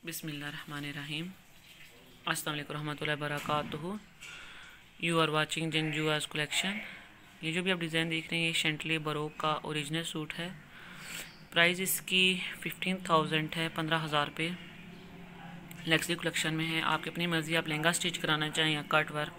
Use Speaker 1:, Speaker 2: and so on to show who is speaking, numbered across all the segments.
Speaker 1: बिस्मिल्लाहिर्रहमानिर्रहीम। अस्सलाम वालेकुम रहमतुल्लाहि वबरकातुहू। You are watching Janjua's collection. ये जो भी आप डिज़ाइन देख रहे हैं ये शेंटले बरोक का ओरिजिनल सूट है। प्राइस इसकी 15,000 है, 15,000 पे। लेक्सी कलेक्शन में है। आपकी अपनी मर्ज़ी, आप लहंगा स्टिच कराना चाहें या कट वर्क।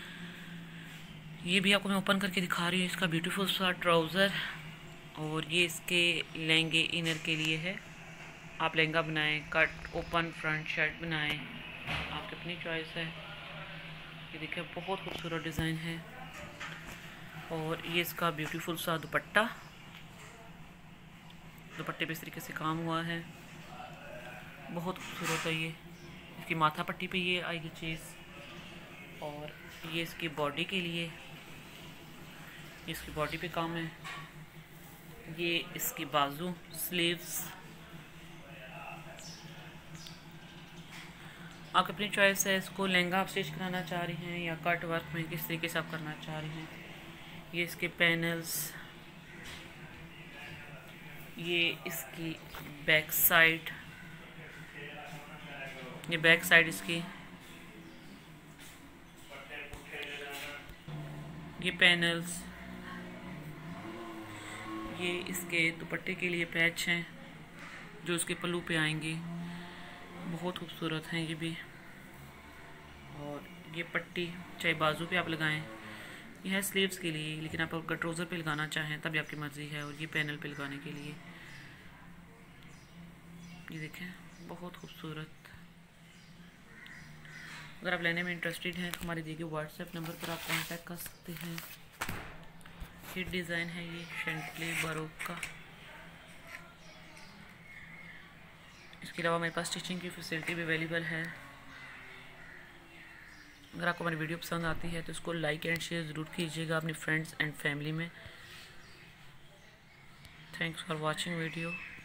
Speaker 1: ये भी आपको मैं ओपन करके दिखा रही हूँ। इसका ब्यूटीफुल सा ट्राउज़र और ये इसके लहंगे इनर के लिए है। आप लहंगा बनाएं, कट ओपन फ्रंट शर्ट बनाएं, आपकी अपनी चॉइस है। ये देखिए बहुत खूबसूरत डिज़ाइन है। और ये इसका ब्यूटीफुल सा दुपट्टा, दुपट्टे पे इस तरीके से काम हुआ है, बहुत खूबसूरत है। ये इसकी माथा पट्टी पे ये आएगी चीज़। और ये इसकी बॉडी के लिए, इसकी बॉडी पे काम है। ये इसकी बाजू, स्लीव्स, आप अपनी चॉइस है। इसको लहंगा आप स्टिच कराना चाह रही हैं या कट वर्क में किस तरीके से आप करना चाह रही हैं। ये इसके पैनल्स, ये इसकी बैक साइड, ये बैक साइड इसकी, ये पैनल्स, ये इसके दुपट्टे के लिए पैच हैं जो इसके पल्लू पे आएंगे, बहुत खूबसूरत हैं ये भी। और ये पट्टी चाहे बाजू पे आप लगाएं, ये है स्लीव्स के लिए, लेकिन आप अगर ट्राउज़र पे लगाना चाहें तब आपकी मर्ज़ी है। और ये पैनल पे लगाने के लिए, ये देखें बहुत खूबसूरत। अगर आप लेने में इंटरेस्टेड हैं तो हमारे दिए गए व्हाट्सएप नंबर पर आप कांटेक्ट कर सकते हैं। ये डिज़ाइन है, ये शेंटले बरोक का। इसके अलावा मेरे पास स्टिचिंग की फैसिलिटी भी अवेलेबल है। अगर आपको हमारी वीडियो पसंद आती है तो इसको लाइक एंड शेयर ज़रूर कीजिएगा अपने फ्रेंड्स एंड फैमिली में। Thanks for watching video.